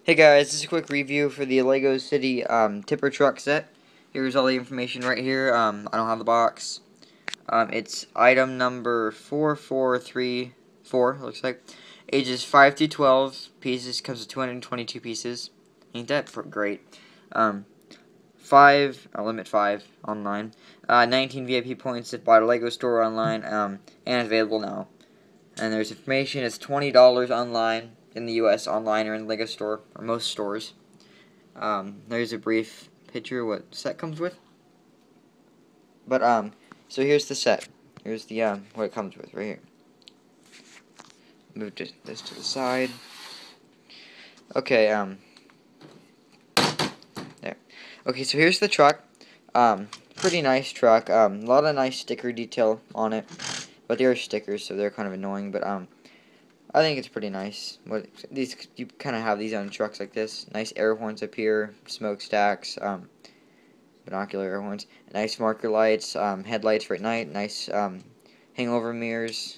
Hey guys, this is a quick review for the LEGO City tipper truck set. Here's all the information right here. I don't have the box. It's item number 4434, looks like. Ages 5 through 12 pieces, comes with 222 pieces. Ain't that great? 5 online. 19 VIP points if bought a LEGO store online, and available now. And there's information, it's $20 online in the US, online or in the LEGO store, or most stores. There's a brief picture of what set comes with. But, so here's the set. Here's the, what it comes with right here. Move this to the side. Okay, there. Okay, so here's the truck. Pretty nice truck. A lot of nice sticker detail on it. But they are stickers, so they're kind of annoying, but, I think it's pretty nice. You kind of have these on trucks like this. Nice air horns up here, smokestacks, binocular air horns, nice marker lights, headlights for at night, nice hangover mirrors,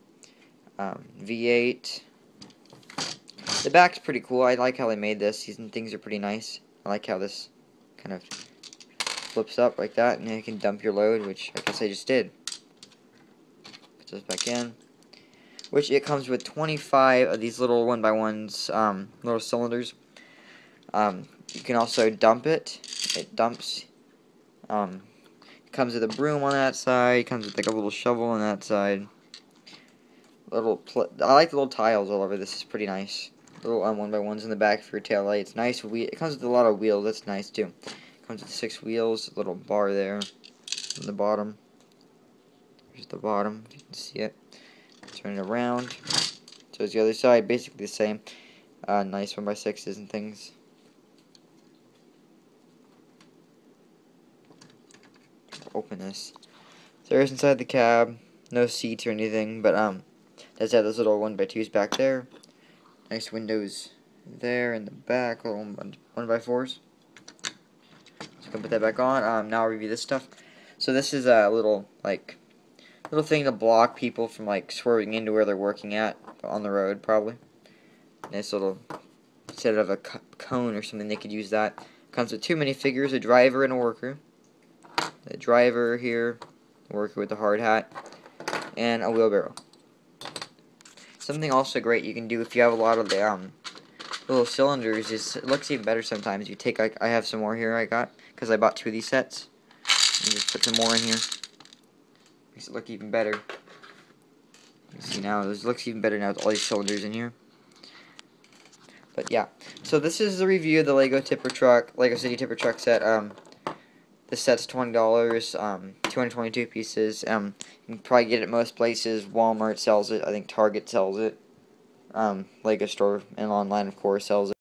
V8. The back's pretty cool. I like how they made this. These things are pretty nice. I like how this kind of flips up like that, and you can dump your load, which I guess I just did. Put this back in. Which it comes with 25 of these little 1x1s, little cylinders. You can also dump it. It dumps. It comes with a broom on that side. It comes with like a little shovel on that side. I like the little tiles all over. This is pretty nice. Little 1x1s in the back for your tail lights. Nice wheel. It comes with a lot of wheels. That's nice too. It comes with 6 wheels. A little bar there on the bottom. Here's the bottom. If you can see it. Turn it around. So it's the other side, basically the same. Nice 1x6s and things. Open this. So there's inside the cab. No seats or anything, but does have those little 1x2s back there. Nice windows there in the back, little 1x4s. So you can put that back on. Now I'll review this stuff. So this is a little thing to block people from like swerving into where they're working at on the road, probably. Nice little, instead of a cone or something, they could use that. Comes with 2 minifigures, a driver and a worker. The driver here, the worker with the hard hat, and a wheelbarrow. Something also great you can do if you have a lot of the little cylinders is, it looks even better sometimes. You take, I have some more here I got, because I bought 2 of these sets. And just put some more in here. Makes it look even better. You see now, it looks even better now with all these cylinders in here. But yeah, so this is the review of the LEGO City Tipper Truck set. This set's $20, 222 pieces. You can probably get it at most places. Walmart sells it. I think Target sells it. LEGO store and online, of course, sells it.